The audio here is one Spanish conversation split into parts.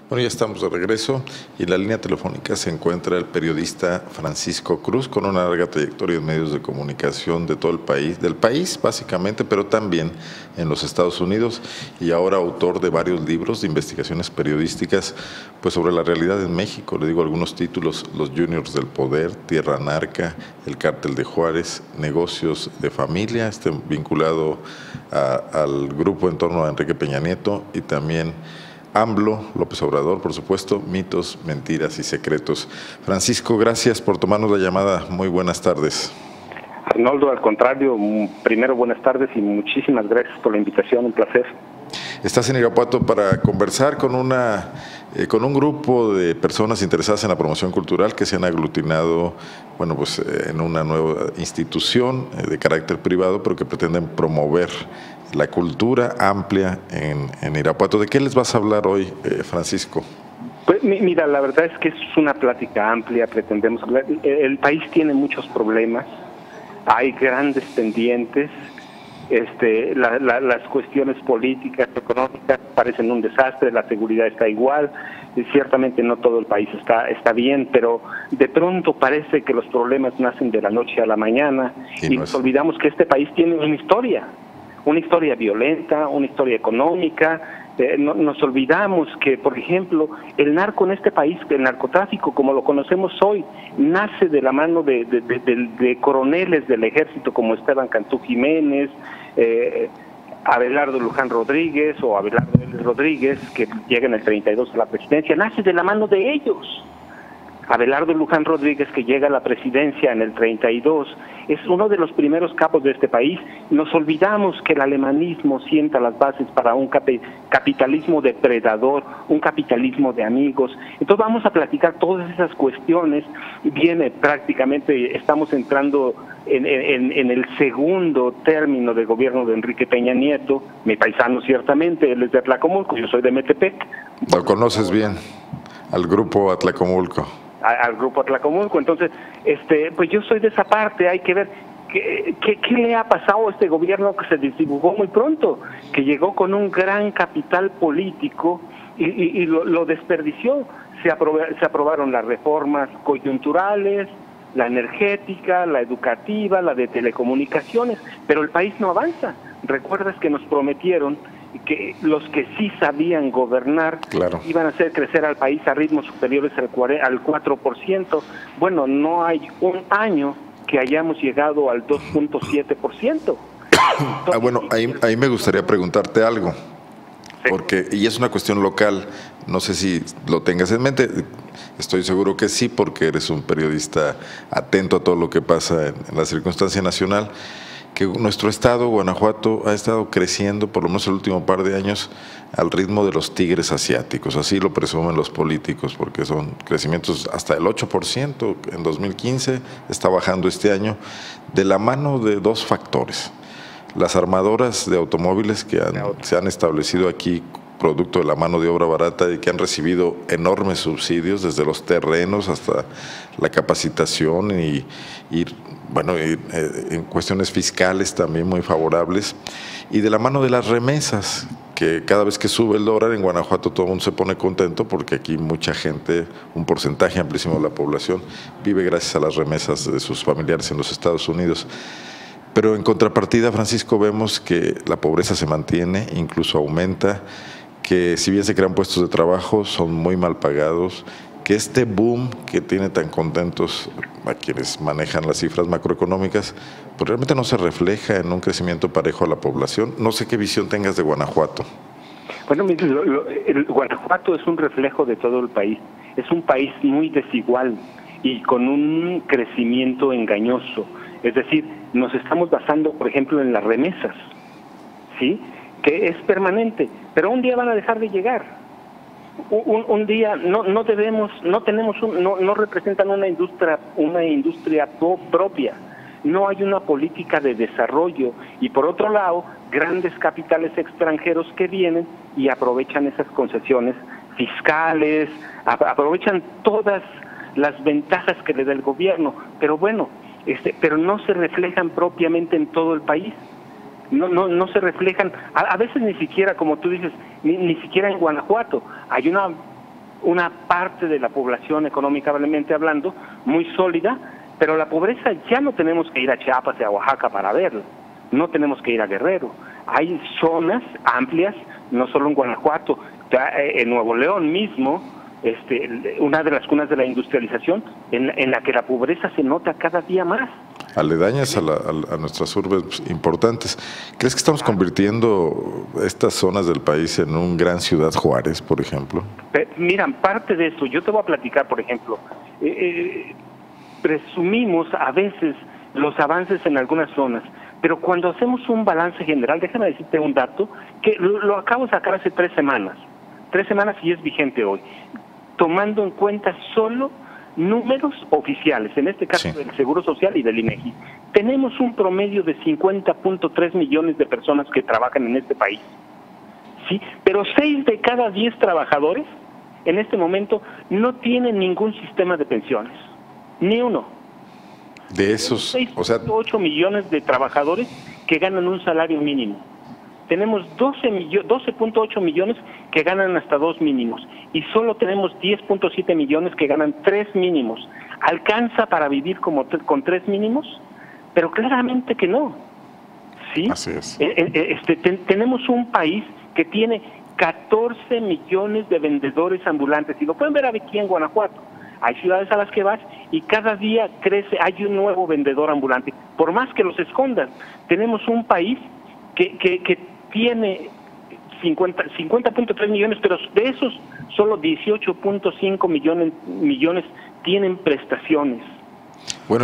Bueno, ya estamos de regreso y en la línea telefónica se encuentra el periodista Francisco Cruz, con una larga trayectoria en medios de comunicación de todo el país, del país básicamente, pero también en los Estados Unidos, y ahora autor de varios libros de investigaciones periodísticas pues sobre la realidad en México. Le digo algunos títulos: Los Juniors del Poder, Tierra Narca, El Cártel de Juárez, Negocios de Familia, vinculado al grupo en torno a Enrique Peña Nieto, y también AMLO, López Obrador, por supuesto, Mitos, Mentiras y Secretos. Francisco, gracias por tomarnos la llamada. Muy buenas tardes. Arnoldo, al contrario, primero buenas tardes y muchísimas gracias por la invitación, un placer. Estás en Irapuato para conversar con un grupo de personas interesadas en la promoción cultural que se han aglutinado, bueno, pues en una nueva institución de carácter privado, pero que pretenden promover la cultura amplia en Irapuato. ¿De qué les vas a hablar hoy, Francisco? Pues mira, la verdad es que es una plática amplia, pretendemos hablar. El país tiene muchos problemas, hay grandes pendientes, las cuestiones políticas, económicas parecen un desastre, la seguridad está igual, y ciertamente no todo el país está bien, pero de pronto parece que los problemas nacen de la noche a la mañana y nos olvidamos que este país tiene una historia violenta, una historia económica. Nos olvidamos que, por ejemplo, el narco en este país, el narcotráfico como lo conocemos hoy, nace de la mano de coroneles del ejército como Esteban Cantú Jiménez, Abelardo Luján Rodríguez o Abelardo Vélez Rodríguez, que llega en el 32 a la presidencia, nace de la mano de ellos. Abelardo Luján Rodríguez, que llega a la presidencia en el 32, es uno de los primeros capos de este país. Nos olvidamos que el alemanismo sienta las bases para un capitalismo depredador, un capitalismo de amigos. Entonces vamos a platicar todas esas cuestiones. Viene prácticamente, estamos entrando en el segundo término de gobierno de Enrique Peña Nieto, mi paisano ciertamente, él es de Atlacomulco, yo soy de Metepec. Lo conoces bien, al grupo Atlacomulco. Al grupo Atlacomulco. Entonces, pues yo soy de esa parte. Hay que ver qué le ha pasado a este gobierno que se desdibujó muy pronto, que llegó con un gran capital político y lo desperdició. Se aprobaron las reformas coyunturales, la energética, la educativa, la de telecomunicaciones, pero el país no avanza. ¿Recuerdas que nos prometieron que los que sí sabían gobernar iban a hacer crecer al país a ritmos superiores al 4%? Bueno, no hay un año que hayamos llegado al 2.7%. Bueno, ahí me gustaría preguntarte algo, porque, y es una cuestión local, no sé si lo tengas en mente, estoy seguro que sí, porque eres un periodista atento a todo lo que pasa en la circunstancia nacional, que nuestro estado, Guanajuato, ha estado creciendo, por lo menos el último par de años, al ritmo de los tigres asiáticos. Así lo presumen los políticos, porque son crecimientos hasta el 8% en 2015, está bajando este año, de la mano de dos factores. Las armadoras de automóviles que se han establecido aquí, producto de la mano de obra barata, y que han recibido enormes subsidios, desde los terrenos hasta la capacitación y en cuestiones fiscales también muy favorables, y de la mano de las remesas, que cada vez que sube el dólar en Guanajuato todo el mundo se pone contento, porque aquí mucha gente, un porcentaje amplísimo de la población, vive gracias a las remesas de sus familiares en los Estados Unidos. Pero en contrapartida, Francisco, vemos que la pobreza se mantiene, incluso aumenta, que si bien se crean puestos de trabajo, son muy mal pagados, que este boom que tiene tan contentos a quienes manejan las cifras macroeconómicas, pues realmente no se refleja en un crecimiento parejo a la población. No sé qué visión tengas de Guanajuato. Bueno, el Guanajuato es un reflejo de todo el país. Es un país muy desigual y con un crecimiento engañoso. Es decir, nos estamos basando, por ejemplo, en las remesas, ¿sí?, que es permanente, pero un día van a dejar de llegar. Un día no representan una industria propia, no hay una política de desarrollo, y por otro lado, grandes capitales extranjeros que vienen y aprovechan esas concesiones fiscales, aprovechan todas las ventajas que le da el gobierno, pero bueno, pero no se reflejan propiamente en todo el país. No se reflejan, a veces ni siquiera, como tú dices, ni siquiera en Guanajuato. Hay una una parte de la población económicamente hablando muy sólida, pero la pobreza ya no tenemos que ir a Chiapas y a Oaxaca para verla, no tenemos que ir a Guerrero. Hay zonas amplias, no solo en Guanajuato, en Nuevo León mismo, una de las cunas de la industrialización, en la que la pobreza se nota cada día más. Aledañas a nuestras urbes importantes. ¿Crees que estamos convirtiendo estas zonas del país en un gran Ciudad Juárez, por ejemplo? Mira, parte de eso, yo te voy a platicar, por ejemplo, presumimos a veces los avances en algunas zonas, pero cuando hacemos un balance general, déjame decirte un dato, que lo acabo de sacar hace 3 semanas y es vigente hoy, tomando en cuenta solo números oficiales, en este caso sí, del Seguro Social y del INEGI. Tenemos un promedio de 50.3 millones de personas que trabajan en este país, ¿sí? Pero 6 de cada 10 trabajadores en este momento no tienen ningún sistema de pensiones, ni uno. De esos, 6.8 millones de trabajadores que ganan un salario mínimo. Tenemos 12.8 millones que ganan hasta 2 mínimos y solo tenemos 10.7 millones que ganan 3 mínimos. ¿Alcanza para vivir con 3 mínimos? Pero claramente que no. ¿Sí? Así es. Tenemos un país que tiene 14 millones de vendedores ambulantes y lo pueden ver aquí en Guanajuato. Hay ciudades a las que vas y cada día crece, hay un nuevo vendedor ambulante. Por más que los escondan, tenemos un país que tiene 50.3 millones, pero de esos solo 18.5 millones tienen prestaciones. Bueno,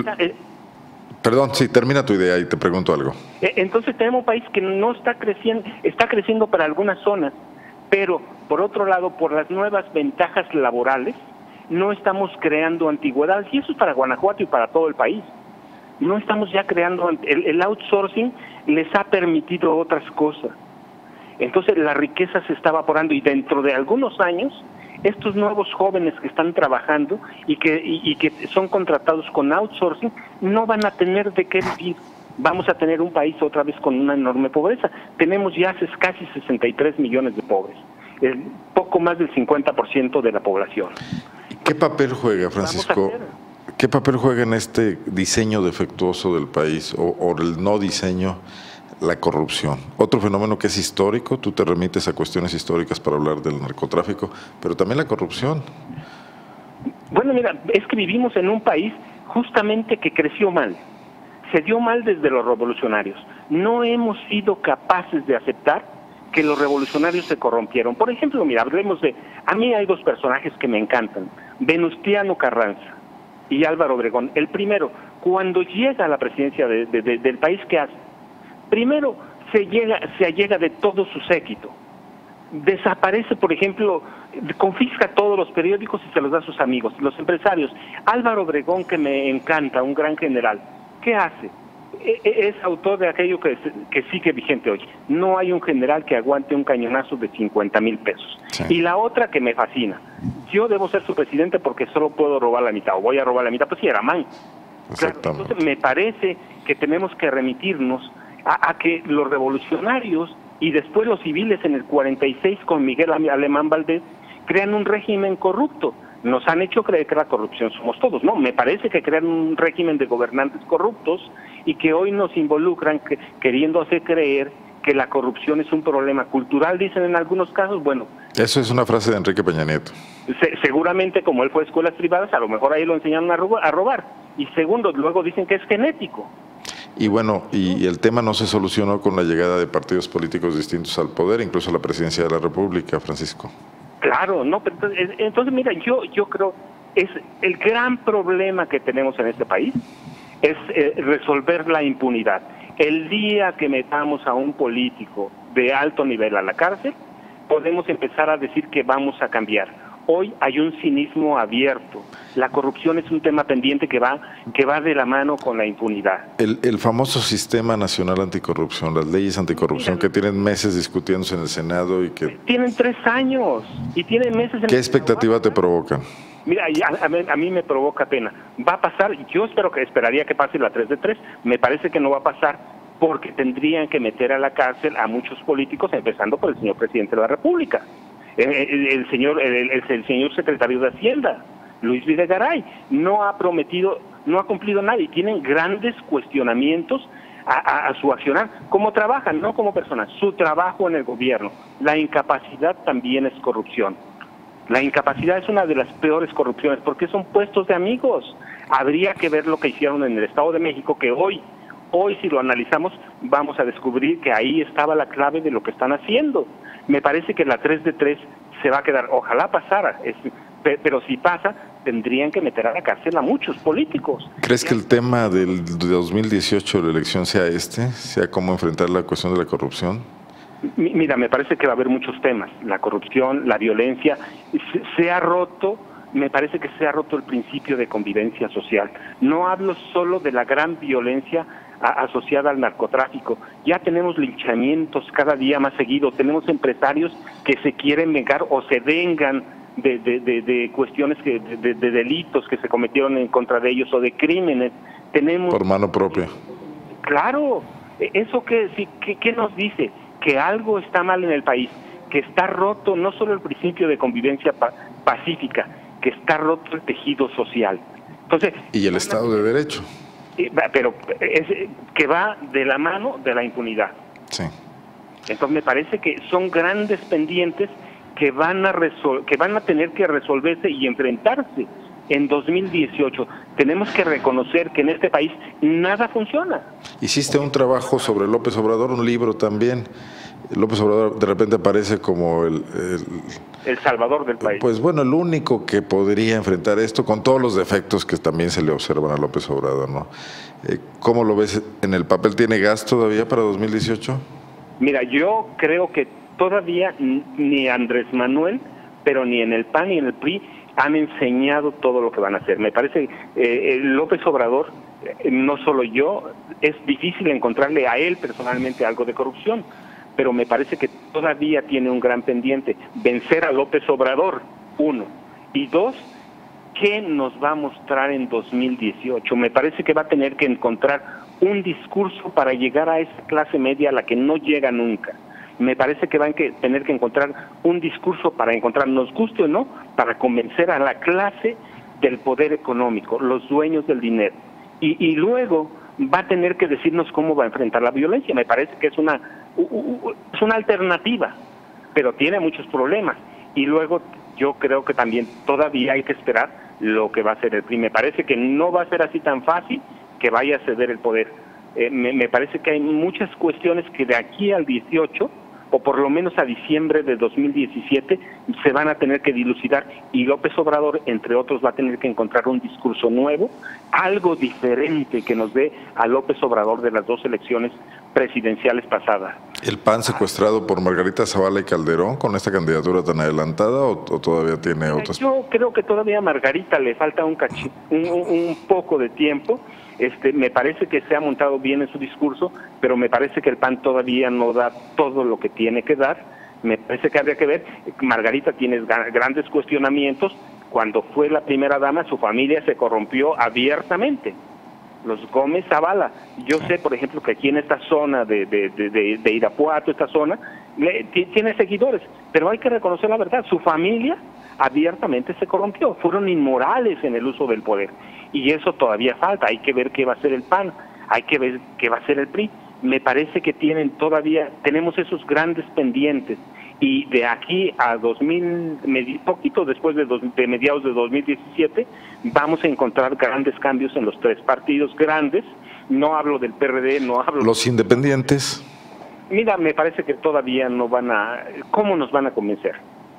perdón, sí, termina tu idea y te pregunto algo. Entonces tenemos un país que no está creciendo para algunas zonas, pero por otro lado, por las nuevas ventajas laborales, no estamos creando antigüedades, y eso es para Guanajuato y para todo el país. No estamos ya creando, el outsourcing les ha permitido otras cosas. Entonces la riqueza se está evaporando y dentro de algunos años, estos nuevos jóvenes que están trabajando y que son contratados con outsourcing, no van a tener de qué vivir. Vamos a tener un país otra vez con una enorme pobreza. Tenemos ya casi 63 millones de pobres, poco más del 50% de la población. ¿Qué papel juega, Francisco? ¿Qué papel juega en este diseño defectuoso del país o el no diseño la corrupción? Otro fenómeno que es histórico, tú te remites a cuestiones históricas para hablar del narcotráfico, pero también la corrupción. Bueno, mira, es que vivimos en un país justamente que creció mal. Se dio mal desde los revolucionarios. No hemos sido capaces de aceptar que los revolucionarios se corrompieron. Por ejemplo, mira, hablemos a mí hay 2 personajes que me encantan, Venustiano Carranza y Álvaro Obregón. El primero, cuando llega a la presidencia del país, ¿qué hace? Primero, se allega de todo su séquito. Desaparece, por ejemplo, confisca todos los periódicos y se los da a sus amigos, los empresarios. Álvaro Obregón, que me encanta, un gran general, ¿qué hace? Es autor de aquello que sigue vigente hoy. No hay un general que aguante un cañonazo de 50,000 pesos. Sí. Y la otra que me fascina, yo debo ser su presidente porque solo puedo robar la mitad, o voy a robar la mitad, pues sí, era man. Claro, entonces me parece que tenemos que remitirnos a que los revolucionarios y después los civiles en el 46 con Miguel Alemán Valdés crean un régimen corrupto. Nos han hecho creer que la corrupción somos todos. No, me parece que crean un régimen de gobernantes corruptos y que hoy nos involucran queriendo hacer creer que la corrupción es un problema cultural, dicen en algunos casos. Bueno, eso es una frase de Enrique Peña Nieto. Seguramente, como él fue a escuelas privadas, a lo mejor ahí lo enseñaron a robar. Y segundo, luego dicen que es genético. Y bueno, y el tema no se solucionó con la llegada de partidos políticos distintos al poder, incluso a la presidencia de la República, Francisco. Claro, no, pero entonces mira, yo creo es el gran problema que tenemos en este país es resolver la impunidad. El día que metamos a un político de alto nivel a la cárcel, podemos empezar a decir que vamos a cambiar. Hoy hay un cinismo abierto. La corrupción es un tema pendiente que va de la mano con la impunidad. El famoso Sistema Nacional Anticorrupción, las leyes anticorrupción que tienen meses discutiéndose en el Senado y que... Tienen 3 años y tienen meses... ¿Qué expectativa te provocan? Mira, a mí me provoca pena. Va a pasar, yo esperaría que pase la 3 de 3, me parece que no va a pasar porque tendrían que meter a la cárcel a muchos políticos, empezando por el señor presidente de la República. El señor secretario de Hacienda, Luis Videgaray, no ha cumplido nada y tienen grandes cuestionamientos a su accionar, cómo trabajan, no como personas, su trabajo en el gobierno. La incapacidad también es corrupción. La incapacidad es una de las peores corrupciones porque son puestos de amigos. Habría que ver lo que hicieron en el Estado de México, que hoy si lo analizamos vamos a descubrir que ahí estaba la clave de lo que están haciendo. Me parece que la 3 de 3 se va a quedar, ojalá pasara, pero si pasa, tendrían que meter a la cárcel a muchos políticos. ¿Crees que el tema del 2018 de la elección sea cómo enfrentar la cuestión de la corrupción? Mira, me parece que va a haber muchos temas. La corrupción, la violencia, se ha roto, me parece que se ha roto el principio de convivencia social. No hablo solo de la gran violencia asociada al narcotráfico. Ya tenemos linchamientos cada día más seguido, tenemos empresarios que se quieren vengar o se vengan de cuestiones de delitos que se cometieron en contra de ellos o de crímenes. Tenemos por mano propia. Claro, eso ¿qué nos dice? Que algo está mal en el país, que está roto no solo el principio de convivencia pacífica, que está roto el tejido social. Entonces, y el Estado de Derecho. Pero que va de la mano de la impunidad. Sí. Entonces me parece que son grandes pendientes que van a tener que resolverse y enfrentarse en 2018. Tenemos que reconocer que en este país nada funciona. Hiciste un trabajo sobre López Obrador, un libro también. López Obrador de repente aparece como el salvador del país. Pues bueno, el único que podría enfrentar esto con todos los defectos que también se le observan a López Obrador, ¿no? ¿Cómo lo ves en el papel? ¿Tiene gas todavía para 2018? Mira, yo creo que todavía ni Andrés Manuel, pero ni en el PAN ni en el PRI han enseñado todo lo que van a hacer. Me parece López Obrador, no solo yo, es difícil encontrarle a él personalmente algo de corrupción, pero me parece que todavía tiene un gran pendiente, vencer a López Obrador, 1, y 2, ¿qué nos va a mostrar en 2018? Me parece que va a tener que encontrar un discurso para llegar a esa clase media a la que no llega nunca. Me parece que van a tener que encontrar un discurso para encontrar, nos guste o no, para convencer a la clase del poder económico, los dueños del dinero. Y luego va a tener que decirnos cómo va a enfrentar la violencia. Me parece que es una alternativa, pero tiene muchos problemas. Y luego yo creo que también todavía hay que esperar lo que va a hacer el PRI. Me parece que no va a ser así tan fácil que vaya a ceder el poder. Me parece que hay muchas cuestiones que de aquí al 18, o por lo menos a diciembre de 2017, se van a tener que dilucidar, y López Obrador, entre otros, va a tener que encontrar un discurso nuevo, algo diferente que nos dé a López Obrador de las 2 elecciones presidenciales pasadas. ¿El PAN secuestrado por Margarita Zavala y Calderón con esta candidatura tan adelantada o todavía tiene otras? Yo creo que todavía a Margarita le falta un poco de tiempo. Me parece que se ha montado bien en su discurso, pero me parece que el PAN todavía no da todo lo que tiene que dar. Me parece que habría que ver. Margarita tiene grandes cuestionamientos. Cuando fue la primera dama, su familia se corrompió abiertamente. Los Gómez Zavala. Yo sé, por ejemplo, que aquí en esta zona de Irapuato, esta zona, tiene seguidores, pero hay que reconocer la verdad. Su familia abiertamente se corrompió. Fueron inmorales en el uso del poder. Y eso todavía falta. Hay que ver qué va a hacer el PAN, hay que ver qué va a hacer el PRI. Me parece que tenemos esos grandes pendientes. Y de aquí a poquito después de mediados de 2017, vamos a encontrar grandes cambios en los 3 partidos grandes. No hablo del PRD, no hablo... ¿Los independientes? Mira, me parece que todavía no van a... ¿Cómo nos van a convencer?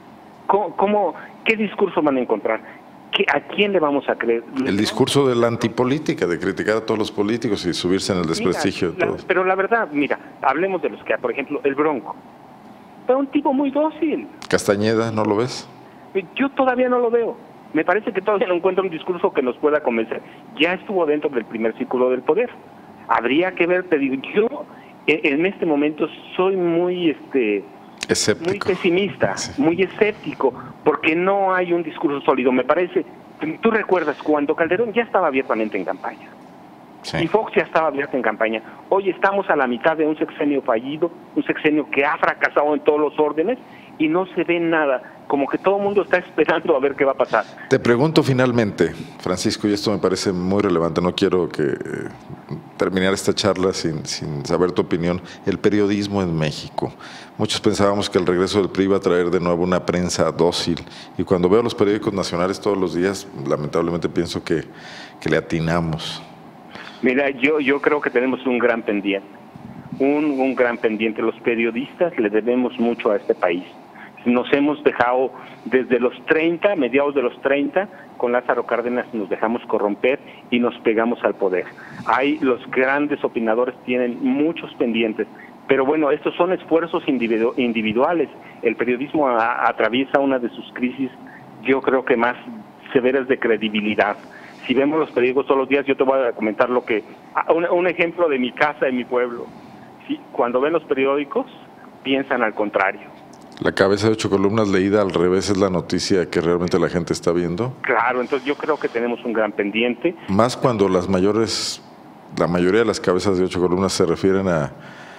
¿Qué discurso van a encontrar? ¿A quién le vamos a creer? El discurso de la antipolítica, de criticar a todos los políticos y subirse en el desprestigio de todos. Pero la verdad, mira, hablemos de los que, por ejemplo, el Bronco. Fue un tipo muy dócil. Castañeda, ¿no lo ves? Yo todavía no lo veo. Me parece que todavía no encuentra un discurso que nos pueda convencer. Ya estuvo dentro del primer círculo del poder. Habría que ver, te digo, yo en este momento soy muy escéptico, muy pesimista, sí, muy escéptico, porque no hay un discurso sólido. Me parece, tú recuerdas cuando Calderón ya estaba abiertamente en campaña. Sí. Y Fox ya estaba abierto en campaña. Hoy estamos a la mitad de un sexenio fallido, un sexenio que ha fracasado en todos los órdenes, y no se ve nada, como que todo el mundo está esperando a ver qué va a pasar. Te pregunto finalmente, Francisco, y esto me parece muy relevante, no quiero terminar esta charla sin saber tu opinión, el periodismo en México. Muchos pensábamos que el regreso del PRI iba a traer de nuevo una prensa dócil, y cuando veo los periódicos nacionales todos los días, lamentablemente pienso que le atinamos. Mira, yo creo que tenemos un gran pendiente, un gran pendiente. Los periodistas le debemos mucho a este país. Nos hemos dejado desde los 30, mediados de los 30, con Lázaro Cárdenas nos dejamos corromper y nos pegamos al poder. Los grandes opinadores tienen muchos pendientes, pero bueno, estos son esfuerzos individuales. El periodismo atraviesa una de sus crisis, yo creo que más severas de credibilidad. Si vemos los periódicos todos los días, yo te voy a comentar un ejemplo de mi casa, de mi pueblo. ¿Sí? Cuando ven los periódicos, piensan al contrario. La cabeza de 8 columnas leída al revés es la noticia que realmente la gente está viendo. Claro, entonces yo creo que tenemos un gran pendiente. Más cuando la mayoría de las cabezas de 8 columnas se refieren a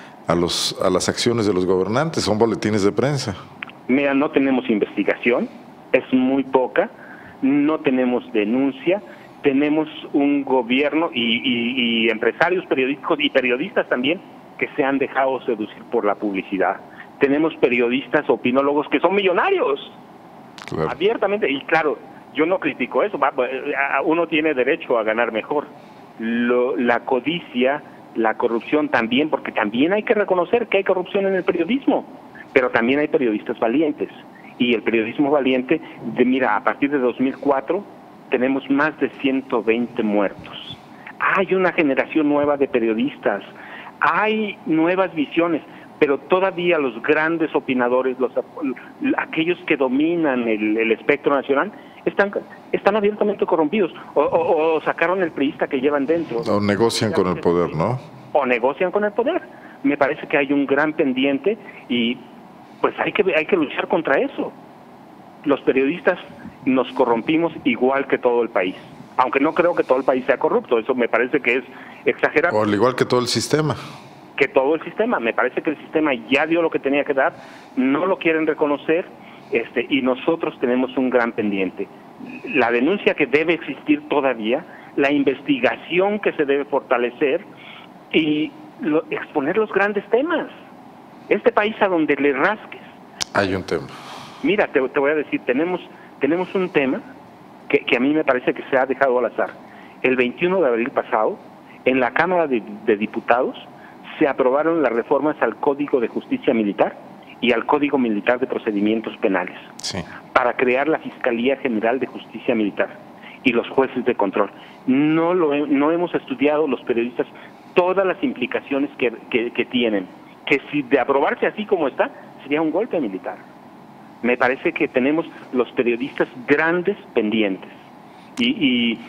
las acciones de los gobernantes, son boletines de prensa. Mira, no tenemos investigación, es muy poca, no tenemos denuncia, tenemos un gobierno y empresarios periodísticos y periodistas también que se han dejado seducir por la publicidad. Tenemos periodistas, opinólogos que son millonarios, claro, abiertamente, y claro, yo no critico eso, uno tiene derecho a ganar mejor. La codicia, la corrupción también, porque también hay que reconocer que hay corrupción en el periodismo, pero también hay periodistas valientes, y el periodismo valiente, mira, a partir de 2004 tenemos más de 120 muertos. Hay una generación nueva de periodistas, hay nuevas visiones, pero todavía los grandes opinadores, aquellos que dominan el espectro nacional, están abiertamente corrompidos, o sacaron el priista que llevan dentro. O negocian con el poder, ¿no? O negocian con el poder. Me parece que hay un gran pendiente y pues hay que luchar contra eso. Los periodistas nos corrompimos igual que todo el país, aunque no creo que todo el país sea corrupto, eso me parece que es exagerado. O al igual que todo el sistema. Me parece que el sistema ya dio lo que tenía que dar, no lo quieren reconocer, y nosotros tenemos un gran pendiente. La denuncia que debe existir todavía, la investigación que se debe fortalecer y exponer los grandes temas. Este país a donde le rasques. Hay un tema. Mira, te voy a decir, tenemos un tema que a mí me parece que se ha dejado al azar. El 21 de abril pasado, en la Cámara de Diputados, se aprobaron las reformas al Código de Justicia Militar y al Código Militar de Procedimientos Penales, sí, para crear la Fiscalía General de Justicia Militar y los jueces de control. No hemos estudiado los periodistas todas las implicaciones que tienen, que si de aprobarse así como está, sería un golpe militar. Me parece que tenemos los periodistas grandes pendientes y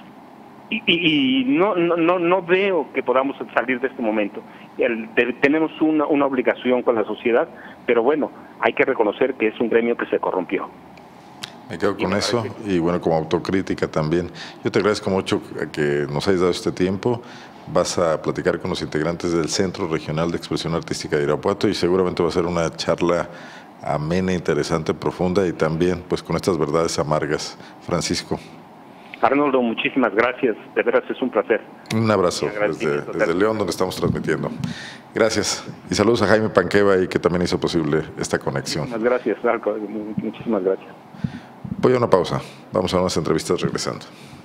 no veo que podamos salir de este momento. Tenemos una obligación con la sociedad, pero bueno, hay que reconocer que es un gremio que se corrompió. Me quedo con eso y bueno, como autocrítica también. Yo te agradezco mucho que nos hayas dado este tiempo. Vas a platicar con los integrantes del Centro Regional de Expresión Artística de Irapuato y seguramente va a ser una charla amena, interesante, profunda y también pues con estas verdades amargas. Francisco. Arnoldo, muchísimas gracias, de veras es un placer. Un abrazo desde León, donde estamos transmitiendo. Gracias y saludos a Jaime Panqueva, y que también hizo posible esta conexión. Muchísimas gracias, Marco, muchísimas gracias. Voy a una pausa, vamos a unas entrevistas regresando.